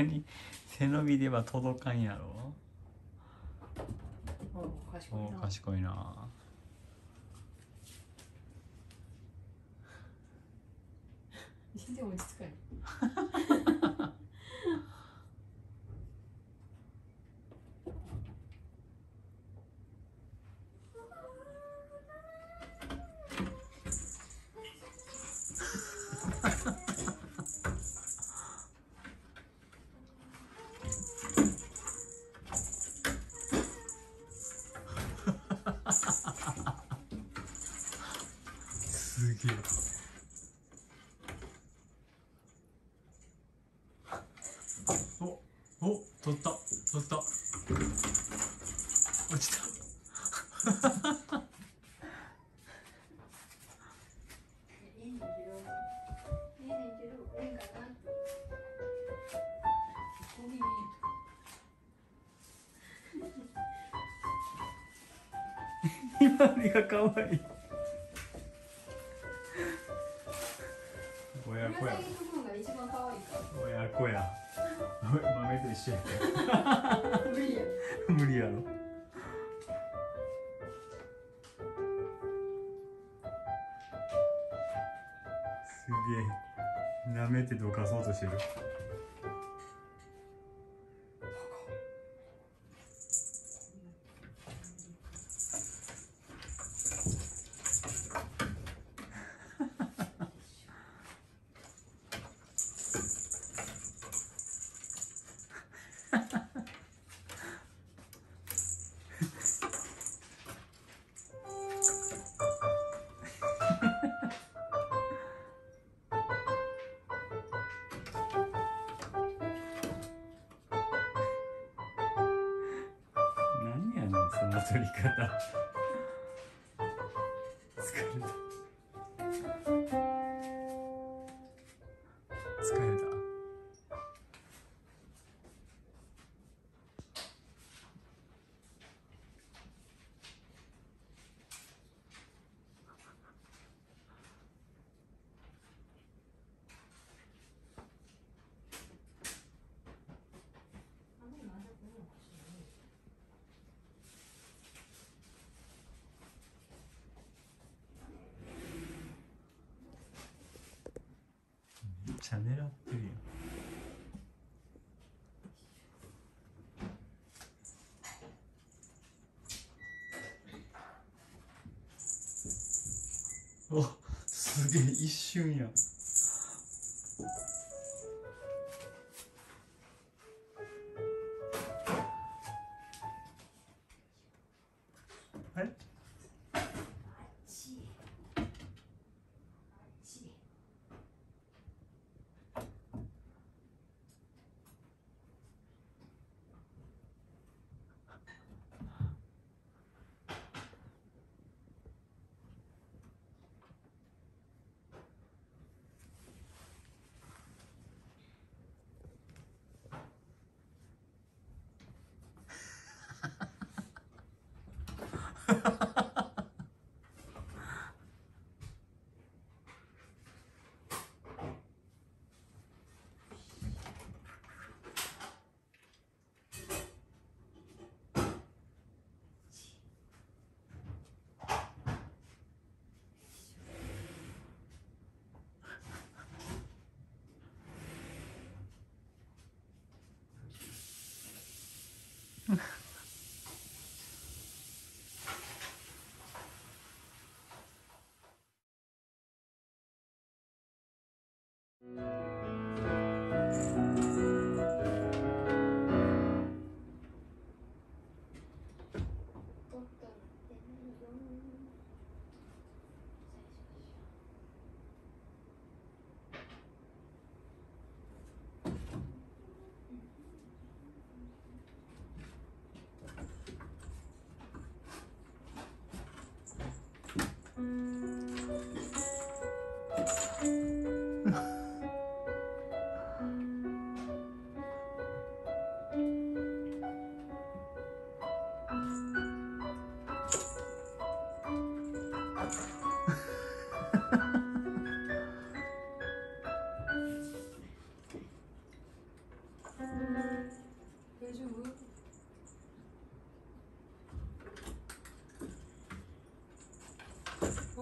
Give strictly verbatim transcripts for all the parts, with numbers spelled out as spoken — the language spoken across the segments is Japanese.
かに背伸びでは届かんやろ。 お賢いな。 お賢いな。 全然落ち着かない。 すげえ。お、お、取った、取った。落ちた。 いいねんけど、いいねんけど、ええんかなって。ごめんね。 ひまわりが可愛い。親子や。 一番可愛いか。 親子や。豆と一緒や。 無理や。 無理やろ。すげえ。舐めてどかそうとしてる。何やねんその取り方。疲れた。疲れた。めっちゃ狙ってるやん。お、すげえ一瞬や。あれ？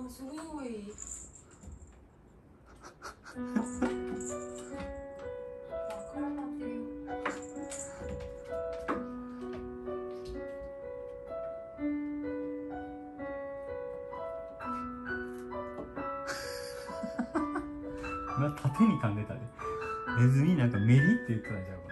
すごい。絡まってるよ。 まあ、縦に噛んでたで。ネズミなんかメリって言ってたんじゃん。